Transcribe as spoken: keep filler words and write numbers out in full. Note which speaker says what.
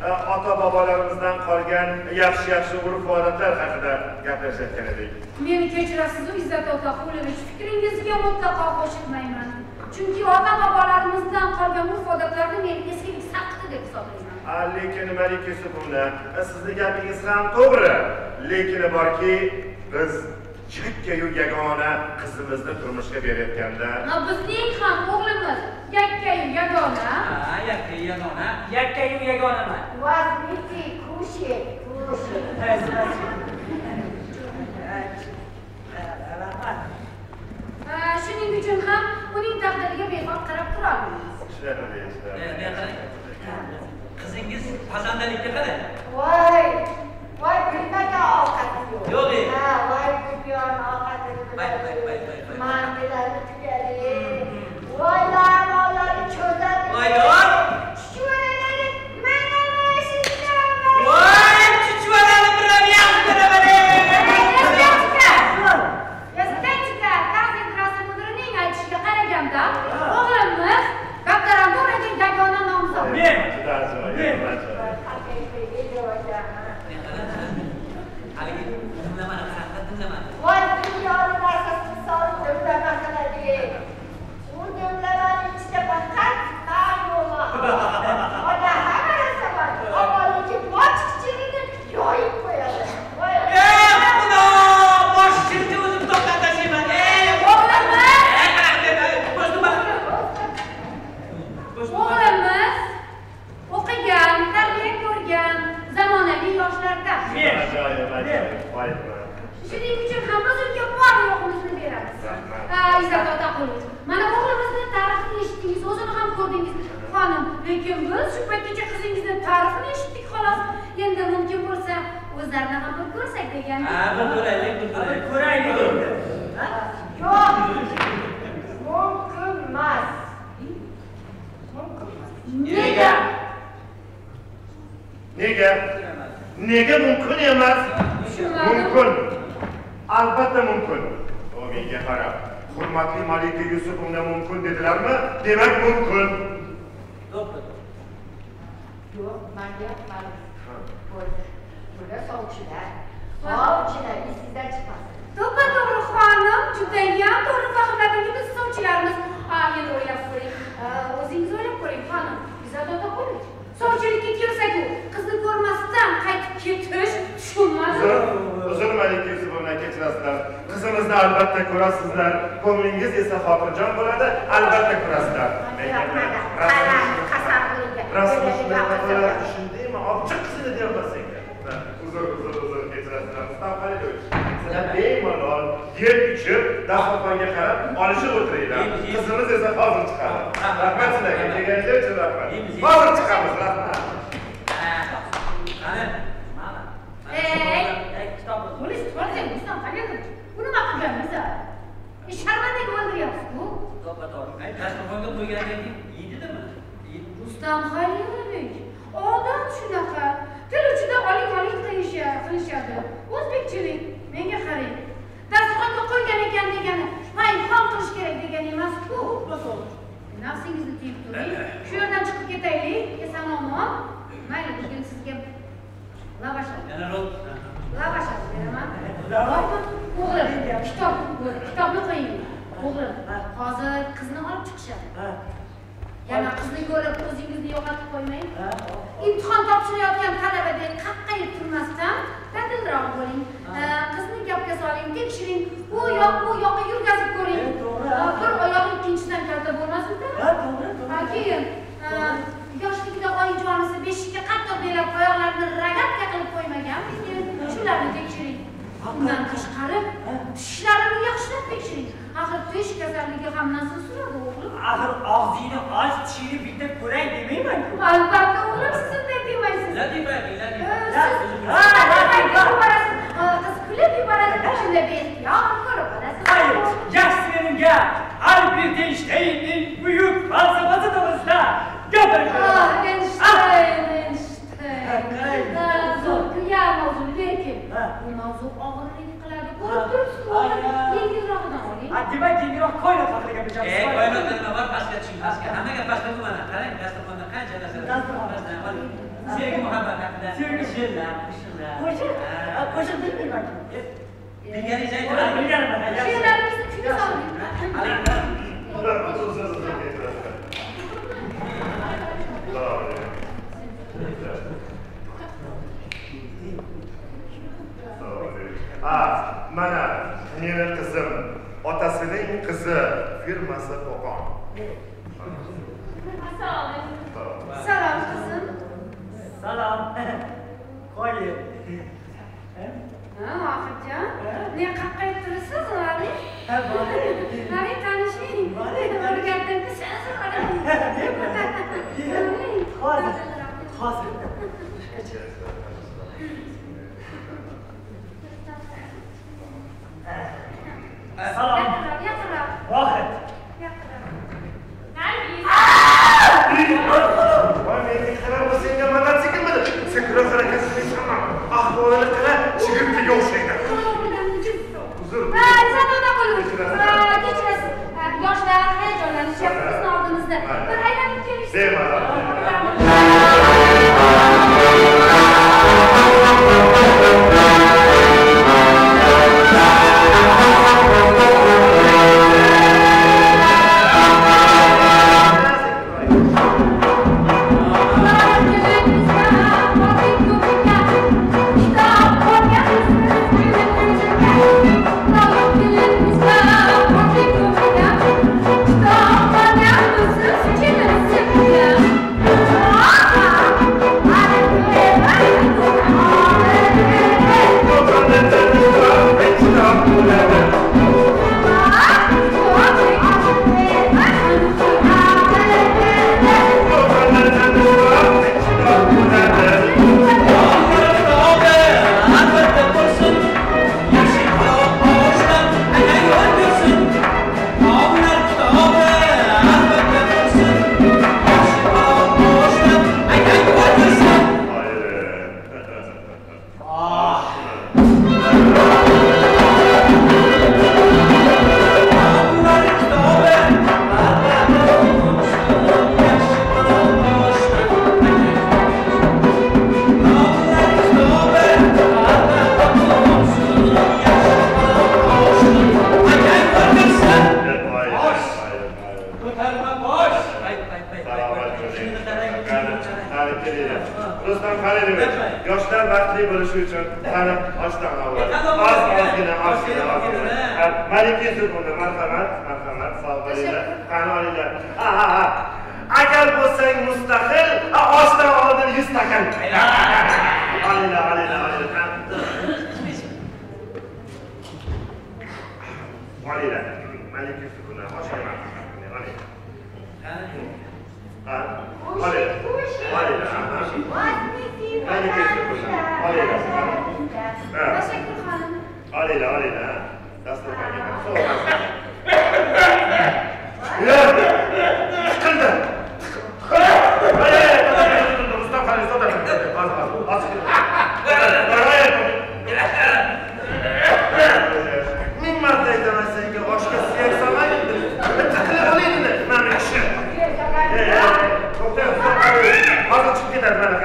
Speaker 1: ota bobolarimizdan qolgan yaxshi-yaxshi urf-odatlar haqida gaplashayotgan edik.
Speaker 2: Meni kechirasiz, Izzat Otaqulovich, fikringizga mutlaqo qo'shilmayman. Chunki ota bobolarimizdan qolgan urf-odatlarni men eskilik saqti deb hisoblayman.
Speaker 1: Lekin Malik Yusufovna, sizning gapingiz ham to'g'ri. Lekin borki, biz yakkayu yagona qizimizni turmushga berayotganda,
Speaker 2: bizning ham o'g'limiz yakkayu yagona.
Speaker 3: Ha, yakkayu yagona, yakkayu yagonaman.
Speaker 4: Vazmiti, kushik, kushik.
Speaker 2: Shuning uchun ham uning taqdiriga befarq qarab tura olmaymiz.
Speaker 3: Qizingiz pazandalikka qarang.
Speaker 4: Voy, voy bilmagan ovqati yo'q.
Speaker 3: Yo'q.
Speaker 4: Ha, voy bilmagan ovqati.
Speaker 3: Bay, bay, bay, bay.
Speaker 4: Mandilarni tugadi. Voy la'nolari cho'zadi.
Speaker 3: Voy, voy.
Speaker 4: Chuchvarani mana shunday.
Speaker 3: Voy, chuchvarani bilan yaxshi ko'raman.
Speaker 2: O'g'limiz doktoranturada yagona nomzod.
Speaker 3: Men.
Speaker 1: Men.
Speaker 3: Haligi dimlamani qanaqa dimlamani?
Speaker 4: Voy dunyoni narsasini solib dimlama qiladi. U dimlamani ichida faqat ma'lumot. Odam hamma narsa bor. Avvalgi boshchiligini yoyib qo'yadi. Voy.
Speaker 3: Ey, xudo! Boshchilikni o'zim to'xtatashayman. Ey,
Speaker 2: O'g'limiz
Speaker 3: O'g'limiz
Speaker 2: o'qigan, tarbiya ko'rgan, zamonaviy yoshlarda.
Speaker 1: Ajoyib, ajoyib.
Speaker 2: Shuning uchun ham biz unga bor yo'qimizni beramiz. Izzat Otaqulovich, mana o'g'limizni tarixini eshitdingiz, o'zini ham ko'rdingiz, xonim. Lekin biz shu paytgacha qizingizni tarixini eshitdik xolos. Endi mumkin bo'lsa, o'zlarini ham bir ko'rsak degan.
Speaker 3: Ha, bir ko'raylik, bir ko'raylik. Ko'raylik endi.
Speaker 4: Yo'q. Mumkin emas.
Speaker 2: Nega?
Speaker 1: Nega? Nega mumkin emas? Mumkin. Albatta mumkin. O menga qarab, hurmatli Malika Yusufovna mumkin dedilarmi? Demak mumkin.
Speaker 3: To'xta.
Speaker 4: Yo'q, menga ma'lum. Bo'ldi. Bular sovchilar. Sovchilar sizdan chiqmasin.
Speaker 2: To'ppa to'g'ri xonim, judayam to'g'ri fahmladingiz, biz sovchilarimiz. Ha, endi o'ylab ko'ring. O'zingiz o'ylab ko'ring, xonim. Izzat Otaqulovich, sovchilikka kelsak-ku, qizni ko'rmasdan qaytib ketish tushunmadi.
Speaker 1: Uzr, Malika Yusufovna, kechirasizlar. Qizimizni albatta ko'rasizlar. Ko'nglingiz esa xotirjam bo'ladi, albatta ko'rasizlar. Rasmni shundaymi? Obchiq qizini deyapsan. Uzr, uzr, uzr, kechirasizlar. Mustafa sizlar bemalol yer ichib, dasturxonga qarab olishib o'tiringlar. Qizimiz esa hozir chiqadi. Rahmat sizlarga, kelganinglar uchun rahmat. Hozir chiqamiz, rahmat.
Speaker 3: Qani? Mana.
Speaker 2: Ey,
Speaker 3: kitobni
Speaker 2: polis qo'ying, Rustam qayerda? Buni nima qilganmiz? Sharmandaga o'ldiryapsiz-ku.
Speaker 3: to'xtator. Ay, dasturxonga qo'ygandan keyin yeydimi?
Speaker 2: Rustam Xolilovich, odam shunaqa. Til uchida oling-oling qilishadi. O'zbekchilik, menga qarang. Dasturxonga qo'ygan ekan degani, payhon qilish kerak degani emas-ku. Nafsingizni tiyib turing. Shu yerdan chiqib ketaylik, eson-omon. Mayli, bugun sizga lavash oldim.
Speaker 3: Yana rol.
Speaker 2: Lavash olib beraman. O'g'lim, kitob, kitobni qo'ying. O'g'lim, hozir qizni olib chiqishadi. Yana qizni ko'rib o'zingizni yo'qotib qo'ymang. Imtihon topshirayotgan talabadek qaqqayib turmasdan dadilroq bo'ling. Qizni gapga soling, tekshiring. U yoq bu yoqqa yurgazib ko'ring. Bir oyog'i ikkinchidan kalta bo'lmasin-da. Ha, to'g'ri, to'g'ri. Keyin yoshligida oyijonisi beshikka qattiq berib oyoqlarini rogatka qilib qo'ymagan, lekin shularni tekshiring. Undan tashqari tishlarini yaxshilab tekshiring. Axir tish kasalligi ham nasl suradi, o'g'lim.
Speaker 5: Axir og'zingni och, tishingni bitta ko'ray demayman-ku.
Speaker 2: Albatta, o'g'lim, siz unday demaysiz.
Speaker 3: Latifa, Latifa.
Speaker 2: Ha, qiz kulib yuboradi, shunda beixtiyor ko'rib olasiz.
Speaker 5: Hayır, yaxshi menimga Albert Einsteinning buyuk falsafasi to'g'risida gapirdi.
Speaker 2: Ah, Einstein, Einstein. Zo'r kuyar mavzu, lekin bu mavzu og'irlik qiladi. Ko'rib turibsiz-ku, yengilroqdan oling.
Speaker 5: Ha, demak, yengilroq koinot haqida gapiramiz.
Speaker 3: Ey, koinotda nima bor? Pastga tushing, pastga. Hammaga pastga mana. Qarang, dasturxonda qancha narsalar.
Speaker 5: Dasturxon.
Speaker 3: Sevgi muhabbet hakkında.
Speaker 5: Sevgi.
Speaker 3: Şırlar, şırlar.
Speaker 5: Qo'shiq. Qo'shiq bilmayman.
Speaker 3: Bilgani joy
Speaker 5: Ular bilganman.
Speaker 2: She'rlarimizni kuyga soling.
Speaker 1: Uzun uzun gapirasiz. Ha, mana meni qizim, otasining qizi, firmasi Qo'qon.
Speaker 2: Salom qizim.
Speaker 5: Salom. Qo'yi.
Speaker 2: Ha, Vohidjon. Ne qaqqa turibsiz, vali?
Speaker 5: Ha, bor.
Speaker 2: Mari tanishing. O'rgatdim siz.
Speaker 5: Hozir. Hozir. Salom.
Speaker 2: Yaqinroq, yaqinroq.
Speaker 5: Vohid.
Speaker 2: Yaqinroq.
Speaker 1: Voy, menga qara, bu senga mototsiklmidi? Sakra harakat qilsam, ahvolini qara, chigirtkaga o'xshaydi. Uzr.
Speaker 2: Ha, zamonda qolib. Kechirasiz. Yoshlar hayajonlanishyapti bizni oldimizda. Bir aylanib kelishsin.
Speaker 1: Bemalol. Rustam Xalilovich, yoshlar baxtli bo'lishi uchun qani oshdan avval oz ozgina oshgina ozgina malika buni marhamat marhamat sog' bo'linglar qani olinglar. Ha ha ha, agar bo'lsang mustaqil oshdan oldin yuz stakan olinglar olinglar olinglar olinglar malika buni oshga marhamat olinglar. Ha olinglar olinglar.
Speaker 2: Tashakkur xonim.
Speaker 1: Olinglar, olinglar. Dasturxonga so'rayman. Yur! Chiqildi. Rustam Xalilovich o'tirdi. Hozir, hozir. Ming marta aytaman senga oshga suyak solmang. Bitta qilib olaylik, mana kishi. To'xtang, hozir chiqib ketadi mana.